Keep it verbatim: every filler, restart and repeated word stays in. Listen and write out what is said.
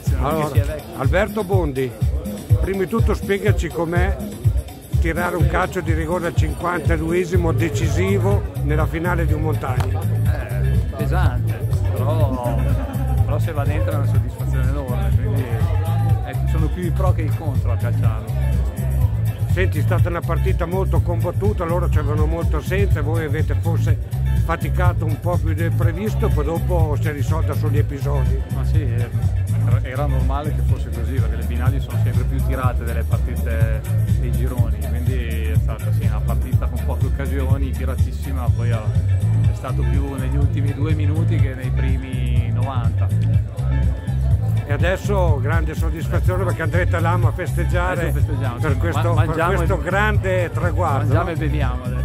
soddisfazione. Allora, si è vecchi. Alberto Bondi, prima di tutto spiegaci com'è tirare un calcio di rigore al cinquantaduesimo decisivo nella finale di un montagna. Eh, pesante, però, però se va dentro è una soddisfazione enorme, quindi eh, sono più i pro che i contro a calciare. Senti, è stata una partita molto combattuta, loro c'erano molto assenze, voi avete forse faticato un po' più del previsto, poi dopo si è risolta sugli episodi. Ma sì, era, era normale che fosse così, perché le finali sono sempre più tirate delle partite dei gironi, quindi è stata sì, una partita con poche occasioni, tiratissima, poi è stato più negli ultimi due minuti che nei primi novanta. E adesso grande soddisfazione perché andrete all'Ama a festeggiare per questo, Ma, per questo e, grande traguardo. Mangiamo no? e beviamo adesso.